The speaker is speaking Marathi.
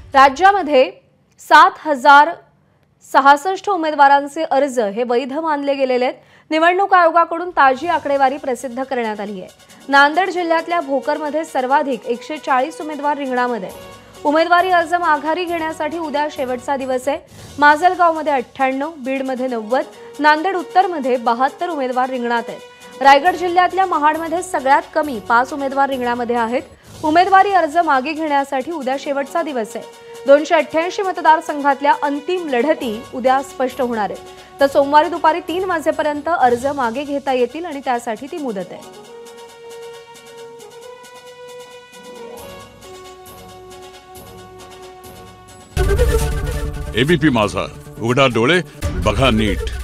राज्यामध्ये 7,066 उमेदवारांचे अर्ज हे वैध मानले गेलेले आहेत। निवडणूक आयोगाकडून ताजी आकडेवारी प्रसिद्ध करण्यात आली आहे। नांदेड जिल्ह्यातल्या भोकरमध्ये सर्वाधिक 140 उमेदवार रिंगणामध्ये। उमेदवारी अर्ज माघारी घेण्यासाठी उद्या शेवटचा दिवस आहे। माजलगावमध्ये 98, बीडमध्ये 90, नांदेड उत्तरमध्ये 72 उमेदवार रिंगणात आहेत। रायगड जिल्ह्यातल्या महाडमध्ये सगळ्यात कमी 5 उमेदवार रिंगणामध्ये आहेत। उमेदवारी अर्ज मागे घेण्यासाठी उद्या शेवटचा दिवस आहे। 288 मतदारसंघातल्या अंतिम लढती उद्या स्पष्ट होणार आहेत। तर सोमवारी दुपारी 3 वाजेपर्यंत अर्ज मागे घेता येतील आणि त्यासाठी ती मुदत आहे। एबीपी माझा, उघडा डोळे बघा नीट।